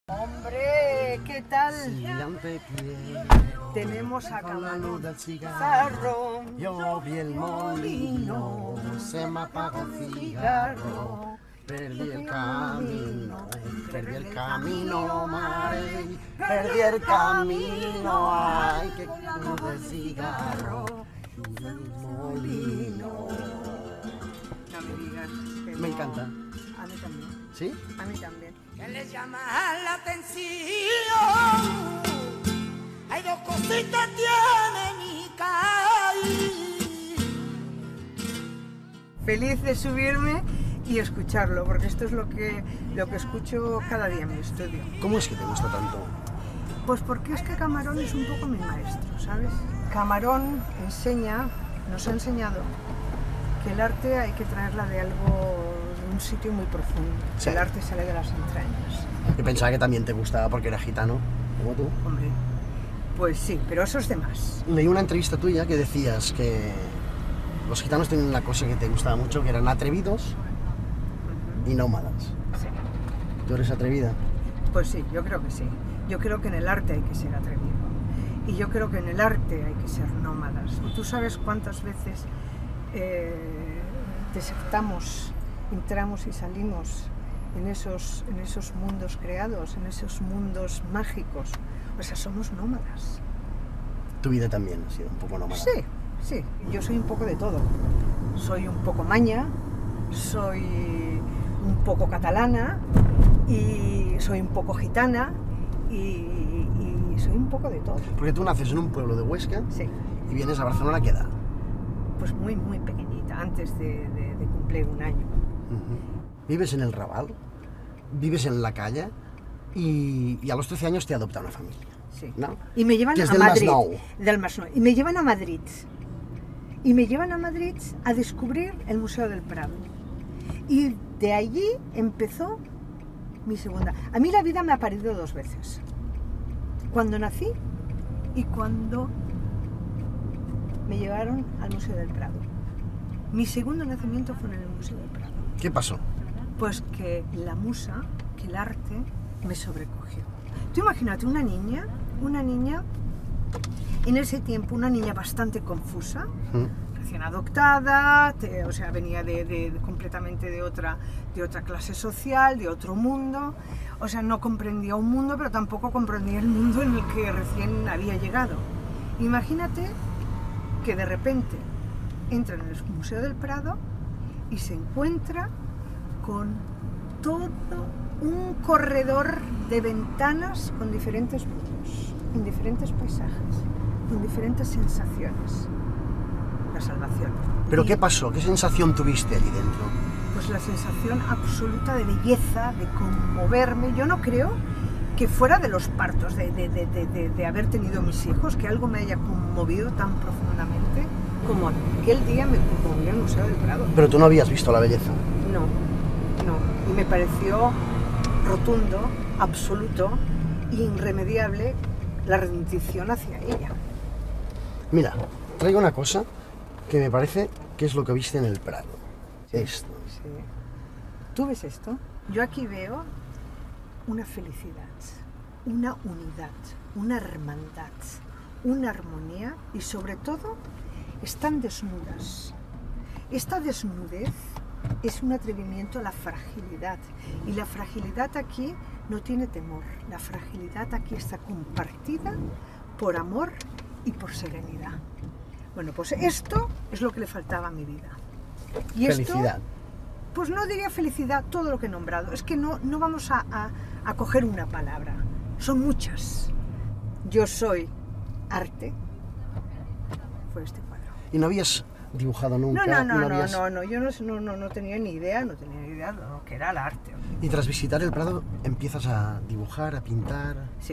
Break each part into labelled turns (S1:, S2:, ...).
S1: Hombre, ¿qué tal?
S2: Si aún te quiero,
S1: Tenemos a
S2: con la luz del cigarro.
S1: Cigarro.
S2: Yo vi el molino, se me apagó el cigarro. Perdí el camino, Marey. Perdí el camino, ay, que cruz del cigarro. Y el molino.
S1: No me digas que
S2: Me
S1: no.
S2: encanta.
S1: A mí también.
S2: ¿Sí?
S1: A mí también.
S3: Que les llama la atención. Hay dos cositas tiene mi caí.
S1: Feliz de subirme y escucharlo, porque esto es lo que escucho cada día en mi estudio.
S2: ¿Cómo es que te gusta tanto?
S1: Pues porque es que Camarón es un poco mi maestro, ¿sabes? Camarón nos ha enseñado que el arte hay que traerla de un sitio muy profundo.
S2: Sí.
S1: El arte sale de las entrañas.
S2: Yo pensaba que también te gustaba porque era gitano, como tú.
S1: Hombre, pues sí, pero eso es de más.
S2: Leí una entrevista tuya que decías que los gitanos tienen una cosa que te gustaba mucho, que eran atrevidos y nómadas.
S1: Sí.
S2: ¿Tú eres atrevida?
S1: Pues sí, yo creo que sí. Yo creo que en el arte hay que ser atrevido. Y yo creo que en el arte hay que ser nómadas. Y tú sabes cuántas veces desertamos, entramos y salimos en esos mundos creados, en esos mundos mágicos. O sea, somos nómadas.
S2: Tu vida también ha sido un poco nómada.
S1: Sí, sí. Yo soy un poco de todo. Soy un poco maña, soy un poco catalana y soy un poco gitana y soy un poco de todo.
S2: Porque tú naces en un pueblo de Huesca
S1: Sí,
S2: y vienes a Barcelona, ¿a qué edad?
S1: pues muy, muy pequeñita, antes de cumplir un año.
S2: Vives en el Raval, vives en la calle y a los 13 años te adopta una familia.
S1: Sí.
S2: ¿No?
S1: Y me llevan
S2: Que es
S1: a
S2: del
S1: Madrid.
S2: Masnou.
S1: Del Masnou. Y me llevan a Madrid. Y me llevan a Madrid a descubrir el Museo del Prado. Y de allí empezó mi segunda. A mí la vida me ha parido dos veces. Cuando nací y cuando me llevaron al Museo del Prado. Mi segundo nacimiento fue en el Museo del Prado.
S2: ¿Qué pasó?
S1: Pues que la musa, que el arte, me sobrecogió. Tú imagínate una niña, en ese tiempo, una niña bastante confusa, recién adoptada, o sea, venía completamente de otra clase social, de otro mundo, o sea, no comprendía un mundo, pero tampoco comprendía el mundo en el que recién había llegado. Imagínate que de repente entra en el Museo del Prado y se encuentra con todo un corredor de ventanas con diferentes mundos, en diferentes paisajes, con diferentes sensaciones. La salvación.
S2: ¿Pero
S1: Y,
S2: qué pasó? ¿Qué sensación tuviste allí dentro?
S1: pues la sensación absoluta de belleza, de conmoverme. Yo no creo que fuera de los partos, de haber tenido mis hijos, que algo me haya conmovido tan profundamente como aquel día me conmovió el Museo del Prado.
S2: Pero tú no habías visto la belleza.
S1: No. Y me pareció rotundo, absoluto e irremediable la rendición hacia ella.
S2: Mira, traigo una cosa que me parece que es lo que viste en el Prado. Esto.
S1: Sí. ¿Tú ves esto? Yo aquí veo una felicidad, una unidad, una hermandad, una armonía y sobre todo están desnudas. Esta desnudez es un atrevimiento a la fragilidad y la fragilidad aquí no tiene temor, la fragilidad aquí está compartida por amor y por serenidad. Bueno, pues esto es lo que le faltaba a mi vida. Y
S2: Felicidad.
S1: esto, pues no diría felicidad, todo lo que he nombrado, es que no vamos a coger una palabra, son muchas. Yo soy arte, fue este cuadro.
S2: ¿Y no habías dibujado nunca?
S1: No, yo no tenía ni idea, de lo que era el arte.
S2: Y tras visitar el Prado empiezas a dibujar, a pintar.
S1: Sí.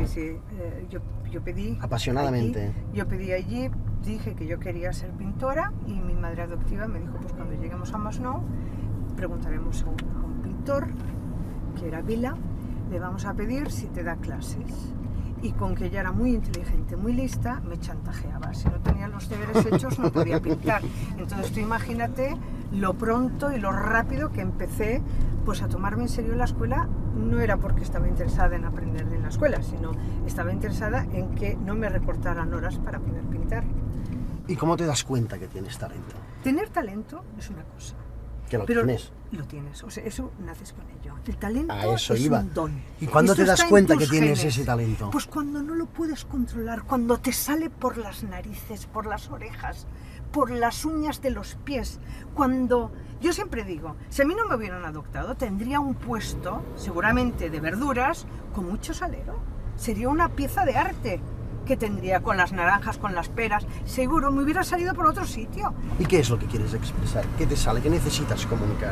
S1: Yo pedí...
S2: Apasionadamente.
S1: Allí, dije que yo quería ser pintora y mi madre adoptiva me dijo, pues cuando lleguemos a Masnou, preguntaremos a un pintor, que era Vila, le vamos a pedir si te da clases. Y con que ella era muy inteligente, muy lista, me chantajeaba. Si no tenía los deberes hechos, no podía pintar. Entonces tú imagínate lo pronto y lo rápido que empecé pues a tomarme en serio la escuela. No era porque estaba interesada en aprender en la escuela, sino estaba interesada en que no me recortaran horas para poder pintar.
S2: ¿Y cómo te das cuenta que tienes talento?
S1: Tener talento es una cosa.
S2: Que lo
S1: Pero
S2: tienes.
S1: lo tienes, o sea, eso naces con ello. El talento
S2: A eso
S1: es
S2: iba.
S1: un don.
S2: ¿Y cuándo
S1: Esto
S2: te das
S1: está en
S2: cuenta
S1: tus
S2: que tienes
S1: genes.
S2: ese talento?
S1: Pues cuando no lo puedes controlar, cuando te sale por las narices, por las orejas, por las uñas de los pies, cuando... Yo siempre digo, si a mí no me hubieran adoptado, tendría un puesto, seguramente de verduras, con mucho salero. Sería una pieza de arte que tendría con las naranjas, con las peras. Seguro me hubiera salido por otro sitio.
S2: ¿Y qué es lo que quieres expresar? ¿Qué te sale? ¿Qué necesitas comunicar?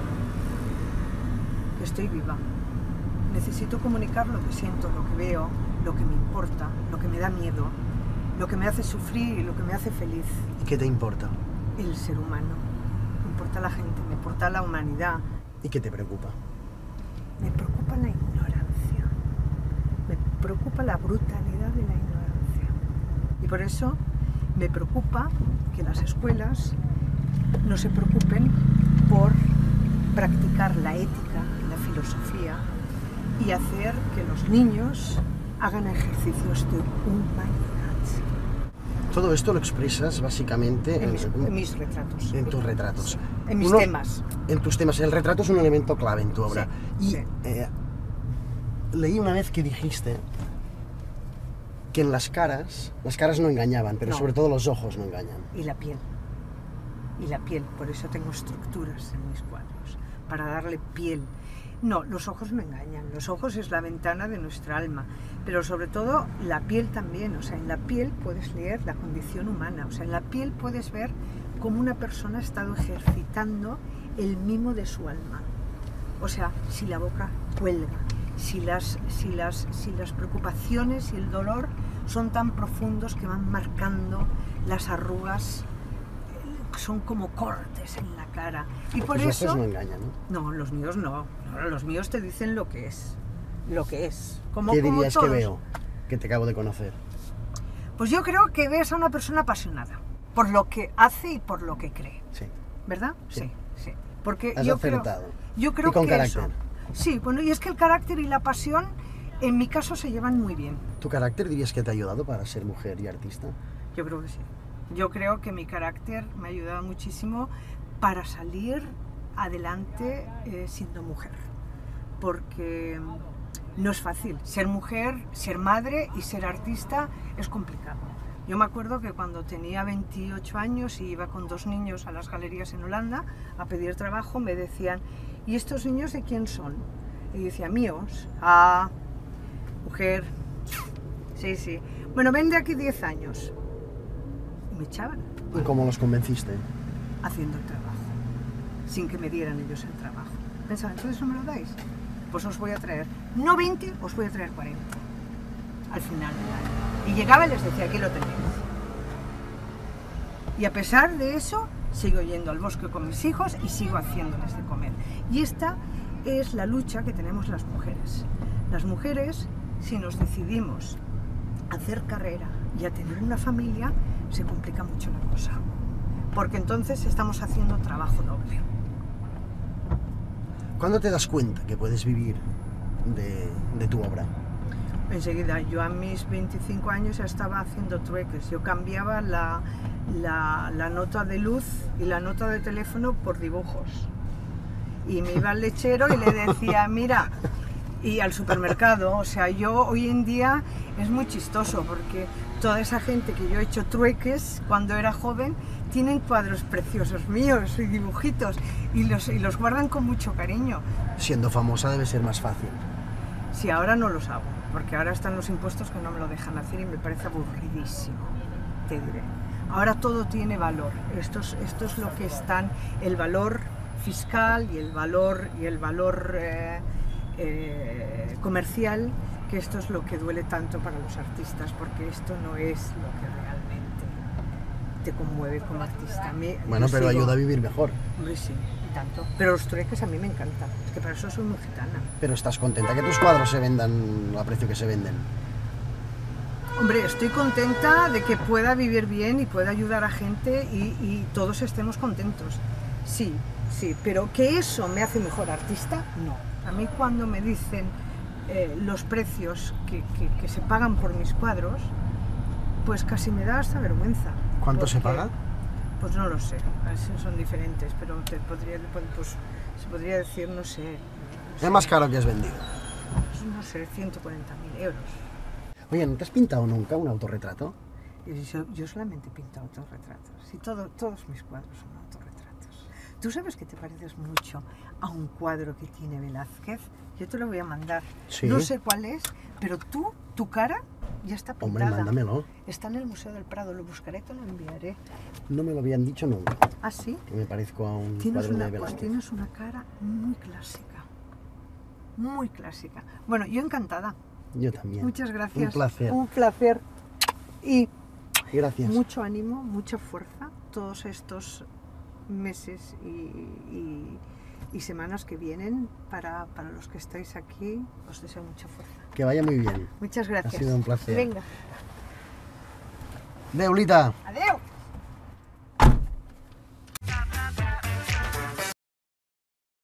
S1: Que estoy viva. Necesito comunicar lo que siento, lo que veo, lo que me importa, lo que me da miedo, lo que me hace sufrir y lo que me hace feliz.
S2: ¿Y qué te importa?
S1: El ser humano. Me importa la gente, me importa la humanidad.
S2: ¿Y qué te preocupa?
S1: Me preocupa la ignorancia. Me preocupa la brutalidad de la ignorancia. Y por eso me preocupa que las escuelas no se preocupen por practicar la ética y la filosofía y hacer que los niños hagan ejercicios de humanidad.
S2: Todo esto lo expresas básicamente
S1: En mis retratos.
S2: en tus retratos.
S1: En mis temas.
S2: En tus temas. El retrato es un elemento clave en tu obra.
S1: Sí,
S2: Y
S1: sí.
S2: leí una vez que dijiste que en las caras no engañaban, pero
S1: No.
S2: sobre todo los ojos no engañan.
S1: Y la piel. Y la piel, por eso tengo estructuras en mis cuadros, para darle piel. No, los ojos no engañan, los ojos es la ventana de nuestra alma, pero sobre todo la piel también, o sea, en la piel puedes leer la condición humana, o sea, en la piel puedes ver cómo una persona ha estado ejercitando el mimo de su alma. O sea, si la boca cuelga, si las preocupaciones y el dolor son tan profundos que van marcando las arrugas, son como cortes en la cara. Y por
S2: Los
S1: eso...
S2: ojos no engañan, ¿no?
S1: No, los míos no. No, los míos te dicen lo que es. Lo que es. Como,
S2: ¿Qué
S1: como
S2: dirías que
S1: todos.
S2: veo? Que te acabo de conocer.
S1: Pues yo creo que ves a una persona apasionada por lo que hace y por lo que cree.
S2: Sí.
S1: ¿Verdad?
S2: Sí.
S1: Sí. Porque
S2: Has
S1: yo creo,
S2: acertado.
S1: yo creo
S2: Y con
S1: que
S2: carácter.
S1: eso. Sí, bueno, y es que el carácter y la pasión, en mi caso, se llevan muy bien.
S2: ¿Tu carácter dirías que te ha ayudado para ser mujer y artista?
S1: Yo creo que sí. Yo creo que mi carácter me ha ayudado muchísimo para salir adelante siendo mujer. Porque no es fácil. Ser mujer, ser madre y ser artista es complicado. Yo me acuerdo que cuando tenía 28 años y iba con 2 niños a las galerías en Holanda a pedir trabajo, me decían, ¿y estos niños de quién son? Y decía, míos. Ah, mujer. Sí, sí. Bueno, ven de aquí 10 años. Y me echaban
S2: ¿Y cómo los convenciste?
S1: haciendo el trabajo, sin que me dieran ellos el trabajo. Pensaba, ¿entonces no me lo dais? Pues os voy a traer, no 20, os voy a traer 40. Al final del año. Y llegaba y les decía, aquí lo tenéis. Y a pesar de eso, sigo yendo al bosque con mis hijos y sigo haciéndoles de comer. Y esta es la lucha que tenemos las mujeres. Las mujeres, si nos decidimos a hacer carrera y a tener una familia, se complica mucho la cosa. Porque entonces estamos haciendo trabajo doble.
S2: ¿Cuándo te das cuenta que puedes vivir de tu obra?
S1: Enseguida, yo a mis 25 años ya estaba haciendo trueques. Yo cambiaba la nota de luz y la nota de teléfono por dibujos. Y me iba al lechero y le decía, mira, y al supermercado. O sea, yo hoy en día es muy chistoso porque toda esa gente que yo he hecho trueques cuando era joven tienen cuadros preciosos míos y dibujitos y los guardan con mucho cariño.
S2: Siendo famosa debe ser más fácil.
S1: Sí, ahora no los hago, porque ahora están los impuestos que no me lo dejan hacer y me parece aburridísimo, te diré. Ahora todo tiene valor, esto es lo que están, el valor fiscal y el valor comercial, que esto es lo que duele tanto para los artistas, porque esto no es lo que realmente te conmueve como artista.
S2: Bueno, pero ayuda a vivir mejor.
S1: Hombre, sí, y tanto. Pero los trueques a mí me encantan, es que para eso soy muy gitana.
S2: Pero estás contenta que tus cuadros se vendan a precio que se venden.
S1: Hombre, estoy contenta de que pueda vivir bien y pueda ayudar a gente y todos estemos contentos. Sí, sí, pero que eso me hace mejor artista, no. A mí cuando me dicen los precios que se pagan por mis cuadros, pues casi me da hasta vergüenza.
S2: ¿Cuánto se paga?
S1: Pues no lo sé, son diferentes, pero se podría decir, no sé.
S2: Es más caro que has vendido.
S1: No sé, 140.000 euros.
S2: Oye, ¿no te has pintado nunca un autorretrato?
S1: Yo solamente pinto autorretratos, y todos mis cuadros son autorretratos. ¿Tú sabes que te pareces mucho a un cuadro que tiene Velázquez? Yo te lo voy a mandar.
S2: Sí.
S1: No sé cuál es, pero tu cara ya está pintada.
S2: Hombre, mándamelo.
S1: Está en el Museo del Prado, lo buscaré, te lo enviaré.
S2: No me lo habían dicho nunca,
S1: ¿Ah, sí?
S2: que me parezco a un
S1: Tienes
S2: cuadro de
S1: pues
S2: Velázquez.
S1: tienes una cara muy clásica. Muy clásica. Bueno, yo encantada.
S2: Yo también.
S1: Muchas gracias.
S2: Un placer.
S1: Un placer. Y
S2: Gracias.
S1: mucho ánimo, mucha fuerza todos estos meses y semanas que vienen para los que estáis aquí. Os deseo mucha fuerza.
S2: Que vaya muy bien.
S1: Muchas gracias.
S2: Ha sido un placer.
S1: Venga.
S2: Deulita.
S1: Adeu.